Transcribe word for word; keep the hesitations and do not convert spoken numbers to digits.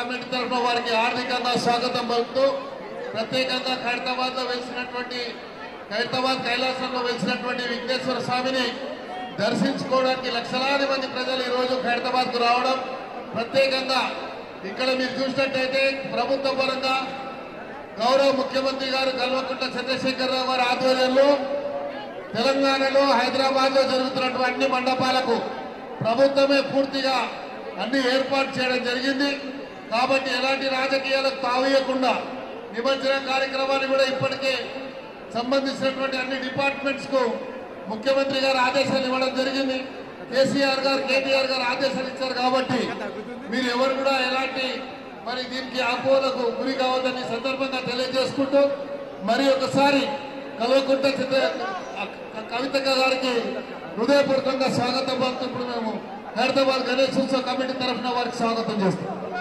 Committee తరఫున వారికి ఆర్థికంగా స్వాగతం పలుకుతూ ప్రత్యేకంగా ఖైరతాబాద్ లో వెలిసినటువంటి ఖైరతాబాద్ కైలాసంలో వెలిసినటువంటి విఘ్నేశ్వర స్వామిని దర్శించుకోవడానికి లక్షలాది మంది ప్రజలు ఈ రోజు ఖైరతాబాద్ కు రావడం ప్రత్యేకంగా ఇక్కడ మీరు చూసినట్టయితే ప్రభుత్వ పరంగా గౌరవ ముఖ్యమంత్రి గారు కల్వకుంట్ల చంద్రశేఖరరావు గారి ఆధ్వర్యంలో తెలంగాణలో హైదరాబాద్ లో జరుగుతున్నటువంటి అన్ని మండపాలకు ప్రభుత్వమే పూర్తిగా అన్ని ఏర్పాటు చేయడం జరిగింది కాబట్టి ఎలాంటి రాజకీయాలకు తావీయకుండా నిమజ్జన కార్యక్రమాన్ని కూడా ఇప్పటికే సంబంధించినటువంటి అన్ని డిపార్ట్మెంట్స్ కు ముఖ్యమంత్రి గారు ఆదేశాలు ఇవ్వడం జరిగింది కేసీఆర్ గారు కేటీఆర్ గారు ఆదేశాలు ఇచ్చారు కాబట్టి మీరు ఎవరు కూడా ఎలాంటి మరి దీనికి ఆపోహలకు గురి కావద్దని సందర్భంగా తెలియజేసుకుంటూ మరి ఒకసారి కల్వకుంట్ల కవితక్క గారికి హృదయపూర్వకంగా స్వాగతం పలుకుతూ ఇప్పుడు మేము ఖైరతాబాద్ గణేశోత్సవ కమిటీ తరఫున వారికి స్వాగతం చేస్తాం.